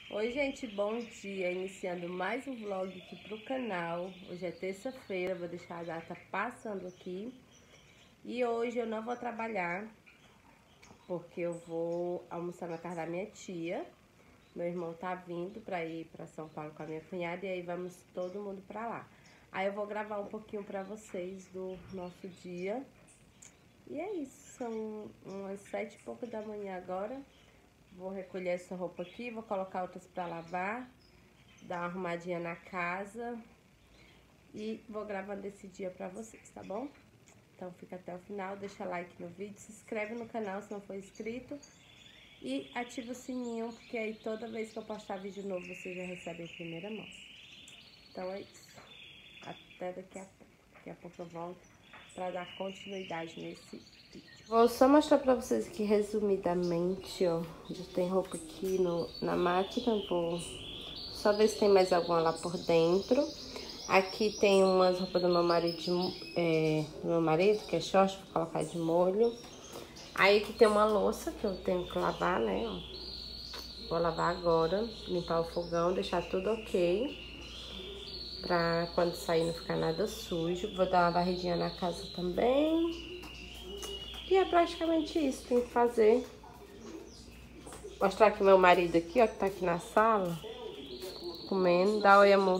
Oi gente, bom dia, iniciando mais um vlog aqui pro canal. Hoje é terça-feira, vou deixar a data passando aqui. E hoje eu não vou trabalhar, porque eu vou almoçar na casa da minha tia. Meu irmão tá vindo pra ir pra São Paulo com a minha cunhada e aí vamos todo mundo pra lá. Aí eu vou gravar um pouquinho pra vocês do nosso dia. E é isso, são umas 7 e pouco da manhã agora. Vou recolher essa roupa aqui, vou colocar outras pra lavar, dar uma arrumadinha na casa e vou gravando esse dia pra vocês, tá bom? Então fica até o final, deixa like no vídeo, se inscreve no canal se não for inscrito e ativa o sininho, porque aí toda vez que eu postar vídeo novo você já recebe em primeira mão. Então é isso, até daqui a pouco. Daqui a pouco eu volto pra dar continuidade nesse vídeo. Vou só mostrar pra vocês aqui resumidamente, ó. Já tem roupa aqui na máquina, vou só ver se tem mais alguma lá por dentro. Aqui tem umas roupas do meu marido, que é short, vou colocar de molho. Aí aqui tem uma louça que eu tenho que lavar, né, ó. Vou lavar agora, limpar o fogão, deixar tudo ok. Pra quando sair não ficar nada sujo. Vou dar uma varridinha na casa também. E é praticamente isso, tem que fazer. Mostrar aqui meu marido aqui, ó, que tá aqui na sala. Comendo. Dá oi, amor.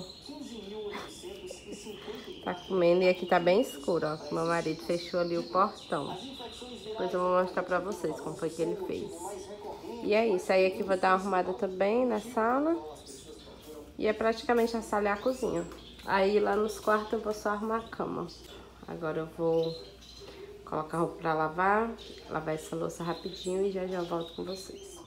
Tá comendo e aqui tá bem escuro, ó. Meu marido fechou ali o portão. Depois eu vou mostrar pra vocês como foi que ele fez. E é isso, aí aqui vou dar uma arrumada também na sala. E é praticamente a sala e a cozinha. Aí lá nos quartos eu vou só arrumar a cama. Agora eu vou colocar a roupa pra lavar essa louça rapidinho e já volto com vocês.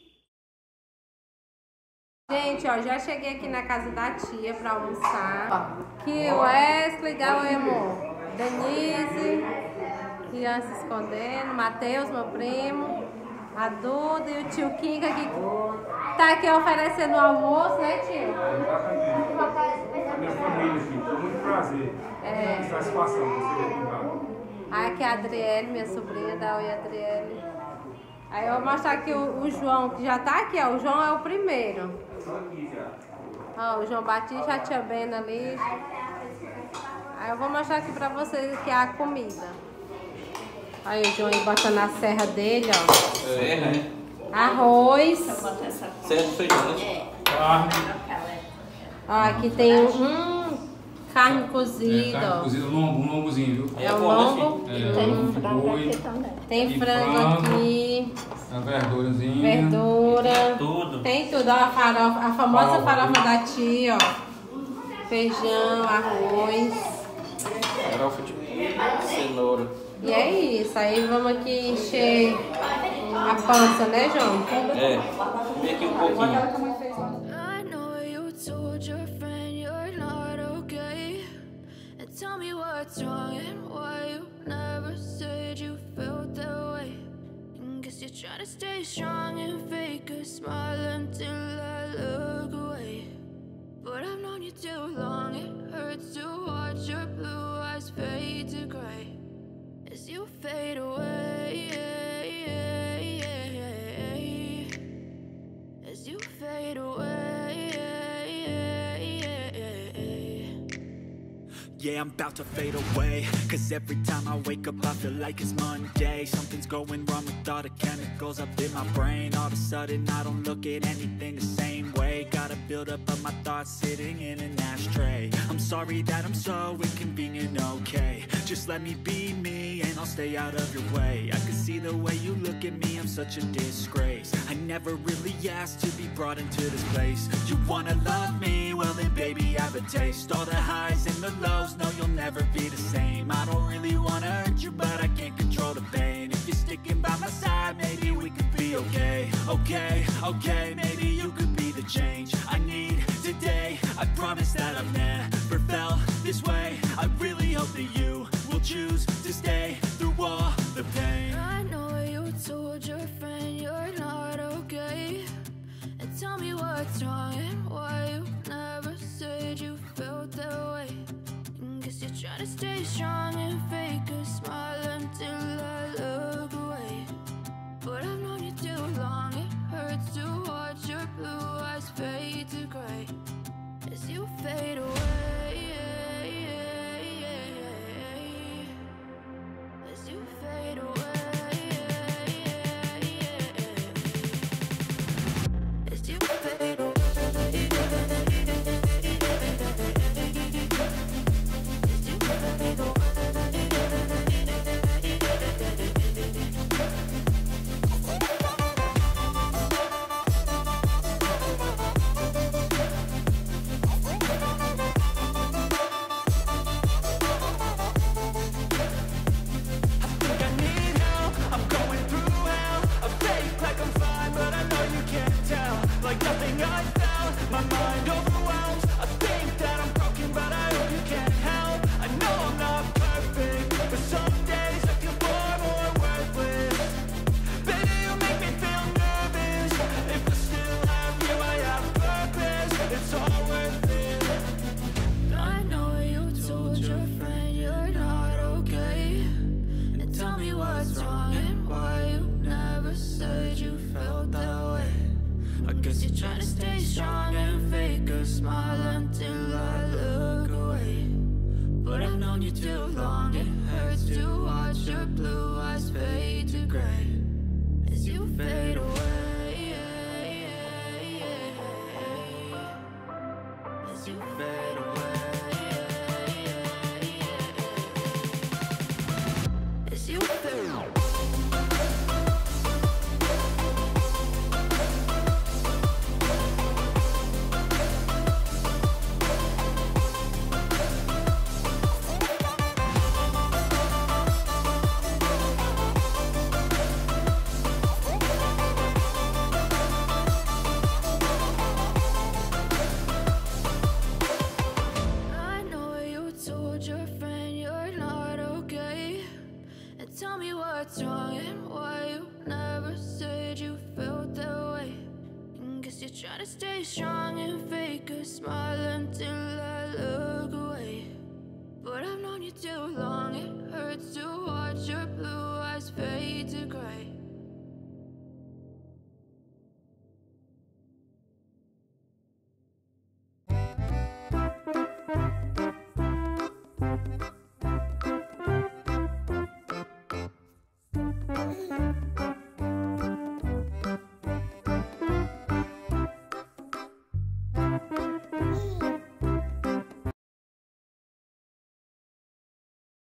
Gente, ó, já cheguei aqui na casa da tia pra almoçar. Ó, aqui o Wesley, dá oi, amor. Denise, criança escondendo, Matheus, meu primo, a Duda e o tio Kinga que tá aqui oferecendo o almoço, né, tio? Minha família, filho, foi muito prazer. Que satisfação você vir aqui. Aqui é a Adriele, minha sobrinha, dá oi, Adriele. Aí eu vou mostrar aqui o João, que já tá aqui, ó. O João é o primeiro. Ó, o João Batista, a tia Bena ali. Aí eu vou mostrar aqui pra vocês aqui a comida. Aí o João aí botando a serra dele, ó. Serra, né? Arroz. Serra de feijão, né? Ó, aqui tem carne cozida, Carne ó. cozida, um lombozinho, viu? É um lombo. Tem frango aqui também. Tem frango aqui. A verdurazinha. Verdura. Tudo. Tem tudo, ó, a famosa farofa da tia, ó. Feijão, arroz. Farofa de cenoura. E é isso, aí vamos aqui encher a pança, né, João? É, vem aqui um pouquinho. I know you told your friend you're not okay. And tell me what's wrong and why you never said you felt that way. And guess you're trying to stay strong and fake a smile until I look away. But I've known you too long, it hurts to watch your blue eyes fade to gray as you fade away. As you fade away. Yeah, I'm about to fade away. Cause every time I wake up I feel like it's Monday. Something's going wrong with all the chemicals up in my brain. All of a sudden I don't look at anything the same way. Gotta build up of my thoughts sitting in an ashtray. I'm sorry that I'm so inconvenient, okay. Just let me be me and I'll stay out of your way. I can see the way you look at me, I'm such a disgrace. I never really asked to be brought into this place. You wanna love me? Well then baby I have a taste. All the highs and the lows, no you'll never be the same. I don't really wanna hurt you but I can't control the pain. If you're sticking by my side maybe we could be okay. Okay, maybe you could be the change I need today. I promise that I've never felt this way. I really hope that you will choose to stay through all the pain. I know you told your friend you're not okay. And tell me what's wrong and why you never said you felt that way. And guess you're trying to stay strong and fake a smile until I look away. But I've known you too long, it hurts to watch your blue eyes eyes fade to gray as you fade away. As you fade away. As you fade away. Trying to stay strong and fake a smile until I look away. But I've known you too long, it hurts to watch your blue eyes fade to gray as you fade away. As you fade away. As you fade away. Tell me what's wrong and why you never said you felt that way. Guess you're trying to stay strong and fake a smile until I look away. But I've known you too long, it hurts to watch your blue eyes fade to gray